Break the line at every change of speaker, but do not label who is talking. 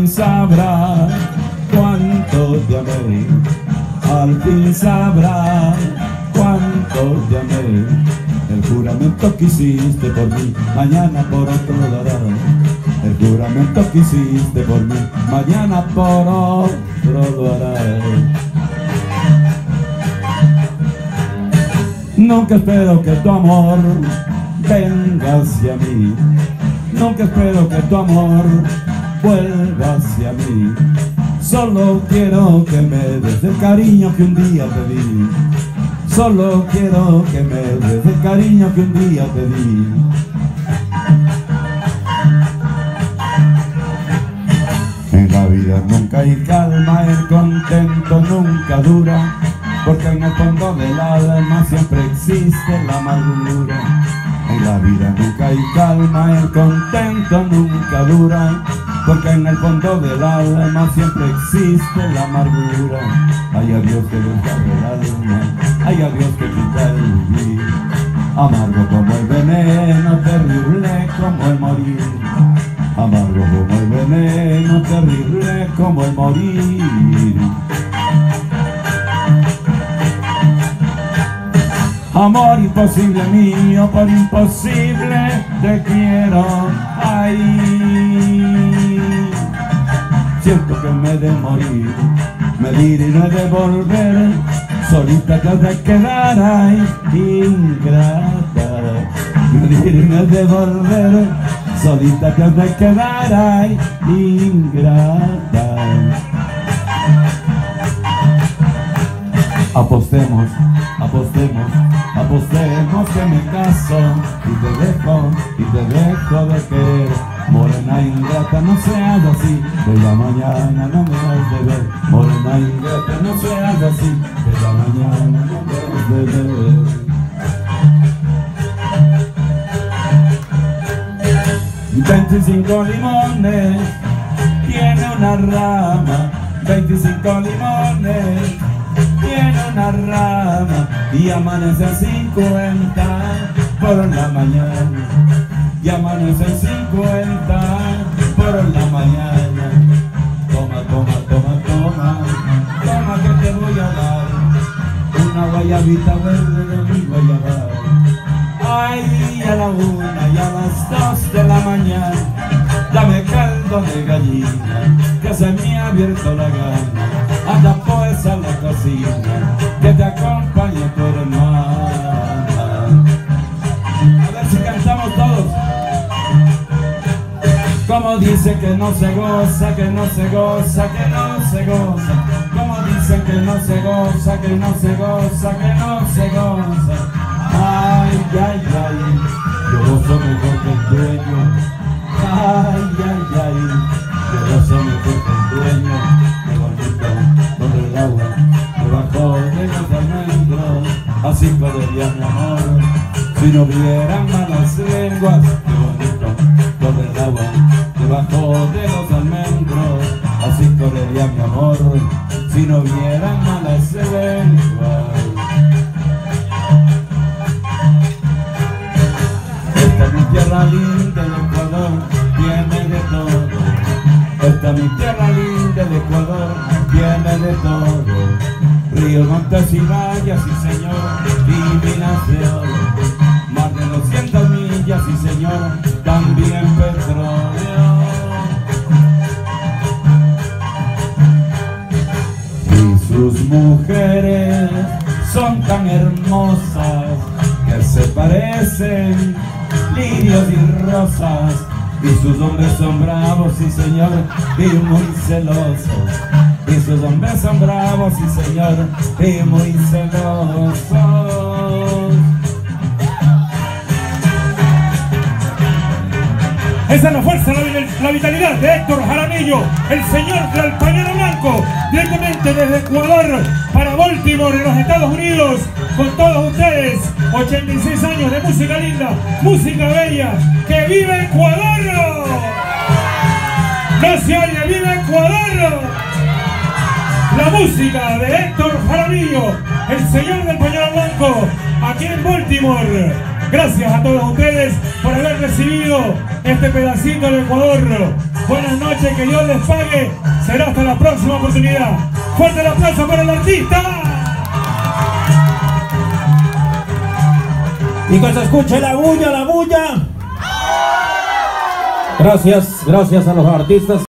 fin sabrá cuánto te amé, al fin sabrá cuánto te amé. El juramento que hiciste por mí, mañana por otro lo hará. El juramento que hiciste por mí, mañana por otro lo hará. Nunca espero que tu amor venga hacia mí, nunca espero que tu amor vuelva hacia mí. Solo quiero que me des el cariño que un día te di, solo quiero que me des el cariño que un día te di. En la vida nunca hay calma, el contento nunca dura, porque en el fondo del alma siempre existe la amargura. En la vida nunca hay calma, el contento nunca dura, porque en el fondo del alma siempre existe la amargura. Ay, a Dios que desgarre el alma, ay, a Dios que quita el vivir, amargo como el veneno, terrible como el morir. Amargo como el veneno, terrible como el morir. Amor imposible mío, por imposible te quiero. Ay, siento que me he de morir, me ir y no he de volver, solita te has de quedar, ay, ingrata. Me ir y no he de volver, solita te has de quedar, ay, ingrata. Apostemos, apostemos, apostemos que me caso y te dejo de querer. Morena ingrata, no seas así, de la mañana no me has de ver. Morena ingrata, no seas así, de la mañana no me has de ver. 25 limones tiene una rama, 25 limones tiene una rama, y amanece 50 por la mañana, y amanece 50 por la mañana. Toma, toma, toma, toma, toma que te voy a dar una guayabita verde de mi guayabal. Ay, a la 1 y a las 2 de la mañana, dame caldo de gallina, que se me ha abierto la gana. Anda pues a la cocina, que te acompañe tu hermana. A ver si cantamos todos. Como dice que no se goza, que no se goza, que no se goza. Como dicen que no se goza, que no se goza, que no se goza. Ay, ay, ay, yo gozo mejor que el dueño. Ay, ay, ay, yo gozo mejor que el dueño. Qué bonito, donde el agua debajo de los almendros, así podría mi amor, si no hubieran malas lenguas. Qué bonito, donde el agua debajo de los almendros, así correría mi amor, si no hubieran malas lenguas. Mi tierra linda, el Ecuador, tiene de todo. Esta mi tierra linda, el Ecuador, tiene de todo. Ríos, montes y valles, sí señor, y minas de oro. Más de 200 millas, sí señor, también petróleo. Y sus mujeres son tan hermosas que se parecen lirios y rosas, y sus hombres son bravos, sí señor, y muy celosos. Y sus hombres son bravos, sí señor, y muy celosos.
Esa es la fuerza, la vitalidad de Héctor Jaramillo, el señor del pañuelo blanco, directamente desde Ecuador para Baltimore, en los Estados Unidos, con todos ustedes. 86 años de música linda, música bella. ¡Que vive Ecuador! ¡No se oye! ¡Vive Ecuador! La música de Héctor Jaramillo, el señor del pañuelo blanco, aquí en Baltimore. Gracias a todos ustedes por haber recibido este pedacito de Ecuador. Buenas noches, que Dios les pague. Será hasta la próxima oportunidad. Fuerte el aplauso para el artista.
Y que se escuche la bulla, la bulla. Gracias a los artistas.